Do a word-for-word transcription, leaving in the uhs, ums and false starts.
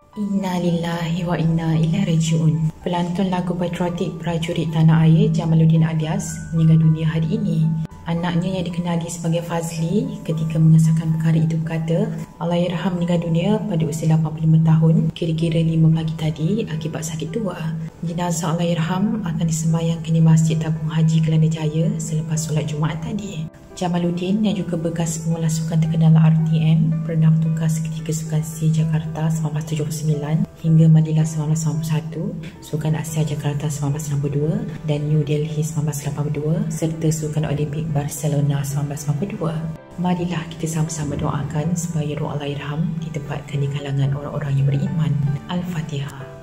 Inna lillahi wa inna ilaihi raji'un. Pelantun lagu patriotik prajurit tanah air Jamaluddin Alias meninggal dunia hari ini. Anaknya yang dikenali sebagai Fazli ketika mengesahkan perkara itu berkata, Allahyarham meninggal dunia pada usia lapan puluh lima tahun kira-kira lima pagi tadi akibat sakit tua. Jenazah Allahyarham akan disembayangkan di Masjid Tabung Haji Kelana Jaya selepas solat Jumaat tadi. Jamaluddin yang juga bekas pengulas sukan terkenal R T M, pernah bertugas ketika Sukan C Jakarta seribu sembilan ratus tujuh puluh sembilan hingga Manila seribu sembilan ratus sembilan puluh satu, Sukan Asia Jakarta seribu sembilan ratus enam puluh dua dan New Delhi seribu sembilan ratus lapan puluh dua serta Sukan Olimpik Barcelona seribu sembilan ratus sembilan puluh dua. Marilah kita sama-sama doakan supaya roh Allahyarham ditempatkan di kalangan orang-orang yang beriman. Al-Fatihah.